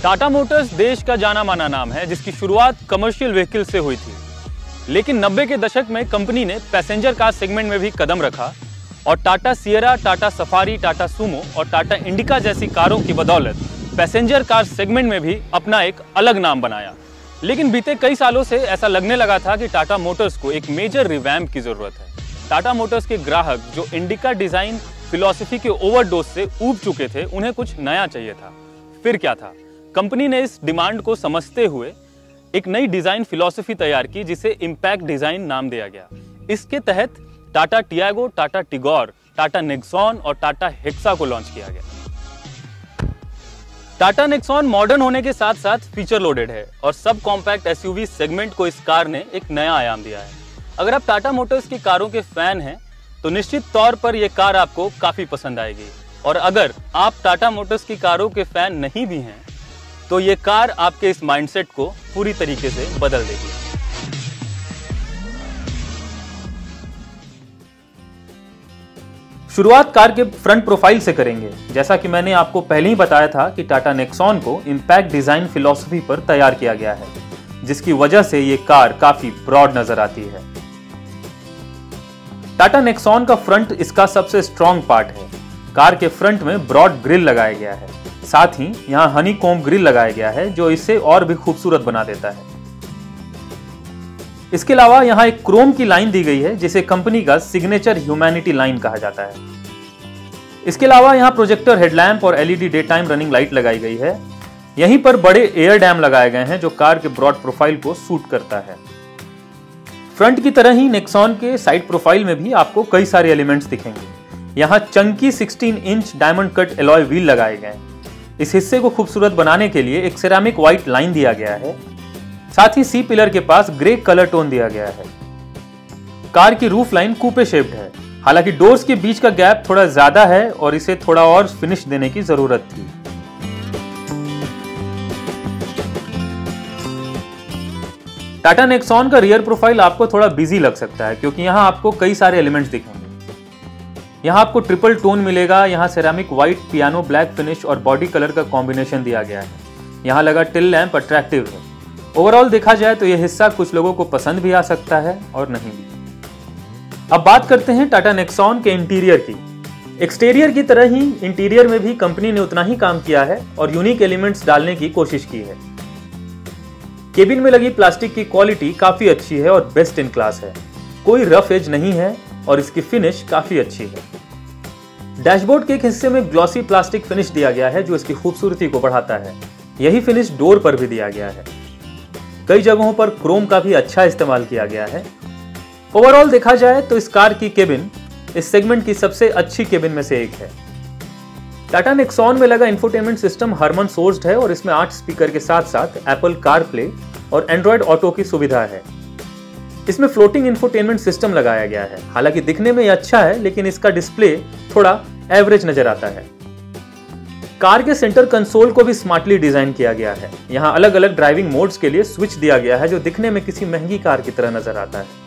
Tata Motors देश का जाना माना नाम है जिसकी शुरुआत कमर्शियल व्हीकल से हुई थी, लेकिन 90 के दशक में कंपनी ने पैसेंजर कार सेगमेंट में भी कदम रखा और Tata Sierra, Tata Safari, Tata Sumo और टाटा इंडिका जैसी कारों की बदौलत पैसेंजर कार सेगमेंट में भी अपना एक अलग नाम बनाया। लेकिन बीते कई सालों से ऐसा लगने लगा था कि टाटा मोटर्स को एक मेजर रिवैम्प की जरूरत है। टाटा मोटर्स के ग्राहक जो इंडिका डिजाइन फिलॉसफी के ओवरडोज से ऊब चुके थे, उन्हें कुछ नया चाहिए था। फिर क्या था? कंपनी ने इस डिमांड को समझते हुए एक नई डिजाइन फिलॉसफी तैयार की जिसे इम्पैक्ट डिजाइन नाम दिया गया। इसके तहत Tata Tiago, Tata Tigor, Tata Nexon और टाटा हेक्सा को लॉन्च किया गया। टाटा नेक्सॉन मॉडर्न होने के साथ साथ फीचर लोडेड है और सब कॉम्पैक्ट एसयूवी सेगमेंट को इस कार ने एक नया आयाम दिया है। अगर आप टाटा मोटर्स की कारों के फैन हैं तो निश्चित तौर पर यह कार आपको काफी पसंद आएगी, और अगर आप टाटा मोटर्स की कारों के फैन नहीं भी हैं तो ये कार आपके इस माइंडसेट को पूरी तरीके से बदल देगी। शुरुआत कार के फ्रंट प्रोफाइल से करेंगे। जैसा कि मैंने आपको पहले ही बताया था कि टाटा नेक्सॉन को इम्पैक्ट डिजाइन फिलॉसफी पर तैयार किया गया है, जिसकी वजह से ये कार काफी ब्रॉड नजर आती है। टाटा नेक्सॉन का फ्रंट इसका सबसे स्ट्रॉन्ग पार्ट है। कार के फ्रंट में ब्रॉड ग्रिल लगाया गया है, साथ ही यहां हनीकॉम्ब ग्रिल लगाया गया है जो इसे और भी खूबसूरत बना देता है। इसके अलावा यहां एक क्रोम की लाइन दी गई है जिसे कंपनी का सिग्नेचर ह्यूमैनिटी लाइन कहा जाता है। इसके अलावा यहां प्रोजेक्टर हेडलैम्प और LED day time running light लगाई गई है। यहीं पर बड़े एयर डैम लगाए गए हैं जो कार के ब्रॉड प्रोफाइल को सूट करता है। फ्रंट की तरह ही नेक्सॉन के साइड प्रोफाइल में भी आपको कई सारे एलिमेंट्स दिखेंगे। यहां chunky 16 inch diamond cut alloy wheel लगाए गए हैं। इस हिस्से को खूबसूरत बनाने के लिए एक सेरामिक व्हाइट लाइन दिया गया है। साथ ही सी पिलर के पास ग्रे कलर टोन दिया गया है। कार की रूफ लाइन कूपे शेप्ड है, हालांकि डोर्स के बीच का गैप थोड़ा ज्यादा है और इसे थोड़ा और फिनिश देने की जरूरत थी। टाटा नेक्सॉन का रियर प्रोफाइल आपको थोड़ा बिजी लग सकता है क्योंकि यहाँ आपको कई सारे एलिमेंट्स दिखेंगे। यहाँ आपको ट्रिपल टोन मिलेगा। यहाँ ceramic white, piano black finish और बॉडी कलर का कॉम्बिनेशन दिया गया है। यहाँ लगा टिल लैंप अट्रैक्टिव है। ओवरऑल देखा जाए तो यह हिस्सा कुछ लोगों को पसंद भी आ सकता है और नहीं भी। अब बात करते हैं टाटा नेक्सॉन के इंटीरियर की। एक्सटीरियर की तरह ही इंटीरियर में भी कंपनी ने उतना ही काम किया है और यूनिक एलिमेंट्स डालने की कोशिश की है। केबिन में लगी प्लास्टिक की क्वालिटी काफी अच्छी है और बेस्ट इन क्लास है। कोई रफ एज नहीं है और इसकी फिनिश काफी अच्छी है। डैशबोर्ड के एक हिस्से में ग्लॉसी प्लास्टिक फिनिश दिया गया है जो इसकी खूबसूरती को बढ़ाता है। यही फिनिश डोर पर भी दिया गया है। कई जगहों पर क्रोम का भी अच्छा इस्तेमाल किया गया है। ओवरऑल देखा जाए तो इस कार की केबिन इस सेगमेंट की सबसे अच्छी केबिन में से एक है। टाटा नेक्सॉन में लगा इंफोटेनमेंट सिस्टम हरमन सोर्स्ड है और इसमें 8 स्पीकर के साथ साथ एप्पल कारप्ले और एंड्रॉयड ऑटो की सुविधा है। इसमें फ्लोटिंग इंफोटेनमेंट सिस्टम लगाया गया है। हालांकि दिखने में यह अच्छा है लेकिन इसका डिस्प्ले थोड़ा एवरेज नजर आता है। कार के सेंटर कंसोल को भी स्मार्टली डिजाइन किया गया है। यहाँ अलग अलग ड्राइविंग मोड्स के लिए स्विच दिया गया है जो दिखने में किसी महंगी कार की तरह नजर आता है।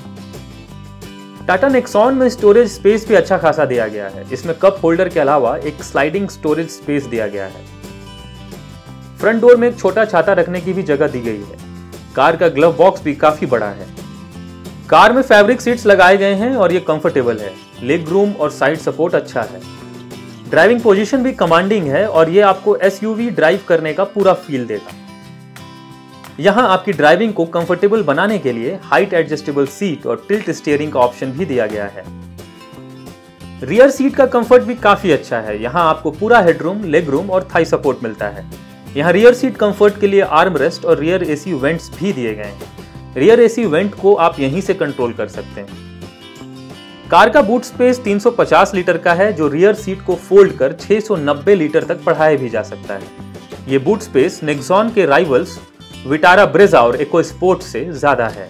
टाटा नेक्सॉन में स्टोरेज स्पेस भी अच्छा खासा दिया गया है। इसमें कप होल्डर के अलावा एक स्लाइडिंग स्टोरेज स्पेस दिया गया है। फ्रंट डोर में एक छोटा छाता रखने की भी जगह दी गई है। कार का ग्लव बॉक्स भी काफी बड़ा है। कार में फैब्रिक सीट्स लगाए गए हैं और ये कंफर्टेबल है। लेग रूम और साइड सपोर्ट अच्छा है। ड्राइविंग पोजीशन भी कमांडिंग है और ये आपको एसयूवी ड्राइव करने का पूरा फील देगा। यहाँ आपकी ड्राइविंग को कंफर्टेबल बनाने के लिए हाइट एडजस्टेबल सीट और टिल्ट स्टीयरिंग का ऑप्शन भी दिया गया है। रियर सीट का कंफर्ट भी काफी अच्छा है। यहाँ आपको पूरा हेडरूम, लेग रूम और थाई सपोर्ट मिलता है। यहाँ रियर सीट कंफर्ट के लिए आर्म रेस्ट और रियर एसी वेंट्स भी दिए गए हैं। रियर एसी वेंट को आप यहीं से कंट्रोल कर सकते हैं। कार का बूट स्पेस 350 लीटर का है जो रियर सीट को फोल्ड कर 690 लीटर तक बढ़ाया भी जा सकता है। ये बूट स्पेस नेक्सॉन के राइवल्स विटारा ब्रेजा और इको स्पोर्ट से ज्यादा है।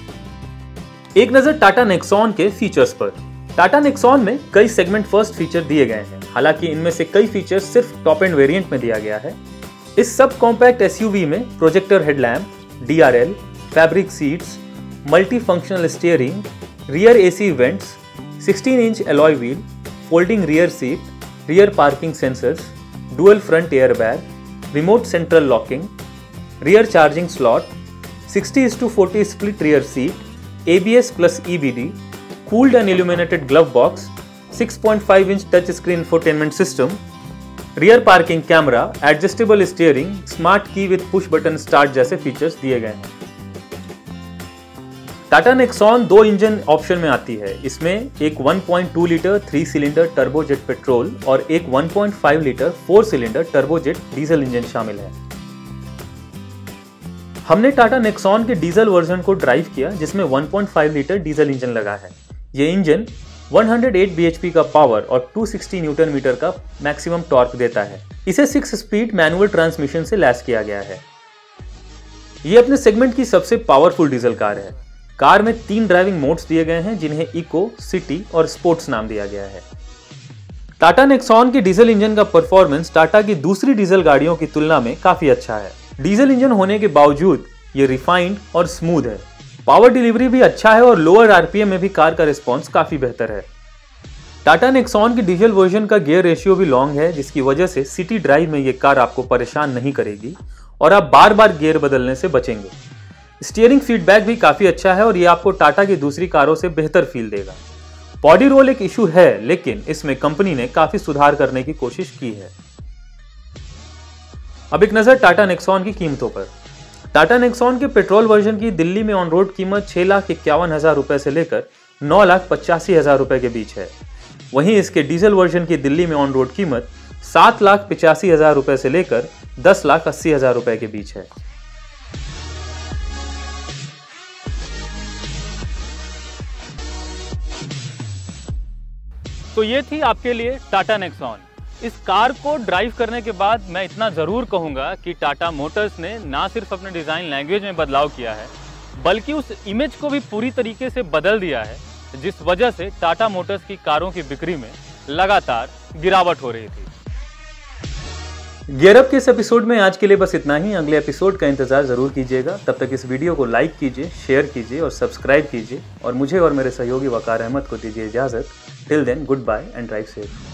एक नजर टाटा नेक्सॉन के फीचर्स पर। टाटा नेक्सॉन में कई सेगमेंट फर्स्ट फीचर दिए गए हैं। हालांकि इनमें से कई फीचर्स सिर्फ टॉप एंड वेरिएंट में दिया गया है। इस सब कॉम्पैक्ट एसयूवी में projector headlamp, DRL, fabric seats, multi functional steering, rear AC vents, 16 inch alloy wheel, folding rear seat, rear parking sensors, dual front airbag, remote central locking, rear charging slot, 60:40 split rear seat, ABS plus EBD, cooled and illuminated glove box, 6.5-inch touchscreen infotainment system, rear parking camera, adjustable steering, smart key with push button start जैसे features दिए गए हैं। Tata Nexon 2 engine option में आती है। इसमें एक 1.2 litre 3 cylinder turbojet petrol और एक 1.5 litre 4 cylinder turbojet diesel engine शामिल है। हमने टाटा नेक्सॉन के डीजल वर्जन को ड्राइव किया जिसमें 1.5 लीटर डीजल इंजन लगा है। ये इंजन 108 bhp का पावर और 260 न्यूटन मीटर का मैक्सिमम टॉर्क देता है। इसे 6 स्पीड मैनुअल ट्रांसमिशन से लैस किया गया है। ये अपने सेगमेंट की सबसे पावरफुल डीजल कार है। कार में 3 ड्राइविंग मोड्स दिए गए हैं जिन्हें इको, सिटी और स्पोर्ट्स नाम दिया गया है। टाटा नेक्सॉन के डीजल इंजन का परफॉर्मेंस टाटा की दूसरी डीजल गाड़ियों की तुलना में काफी अच्छा है। डीजल इंजन होने के बावजूद ये रिफाइंड और स्मूथ है। पावर डिलीवरी भी अच्छा है और लोअर आरपीएम में भी कार का रिस्पॉन्स काफी बेहतर है। टाटा नेक्सॉन की डीजल वर्जन का गियर रेशियो भी लॉन्ग है जिसकी वजह से सिटी ड्राइव में ये कार आपको परेशान नहीं करेगी और आप बार बार गियर बदलने से बचेंगे। स्टीयरिंग फीडबैक भी काफी अच्छा है और ये आपको टाटा की दूसरी कारों से बेहतर फील देगा। बॉडी रोल एक इशू है लेकिन इसमें कंपनी ने काफी सुधार करने की कोशिश की है। अब एक नजर टाटा नेक्सॉन की कीमतों पर। टाटा नेक्सॉन के पेट्रोल वर्जन की दिल्ली में ऑन रोड कीमत 6,51,000 रुपए से लेकर 9,85,000 रुपए के बीच है। वहीं इसके डीजल वर्जन की दिल्ली में ऑन रोड कीमत 7,85,000 रुपए से लेकर 10,80,000 रुपए के बीच है। तो ये थी आपके लिए टाटा नेक्सॉन। इस कार को ड्राइव करने के बाद मैं इतना ज़रूर कहूँगा कि टाटा मोटर्स ने ना सिर्फ अपने डिज़ाइन लैंग्वेज में बदलाव किया है बल्कि उस इमेज को भी पूरी तरीके से बदल दिया है जिस वजह से टाटा मोटर्स की कारों की बिक्री में लगातार गिरावट हो रही थी। गियर अप के इस एपिसोड में आज के लिए बस इतना ही। अगले एपिसोड का इंतजार जरूर कीजिएगा। तब तक इस वीडियो को लाइक कीजिए, शेयर कीजिए और सब्सक्राइब कीजिए और मुझे और मेरे सहयोगी वकार अहमद को दीजिए इजाजत। Till then, goodbye and drive safe.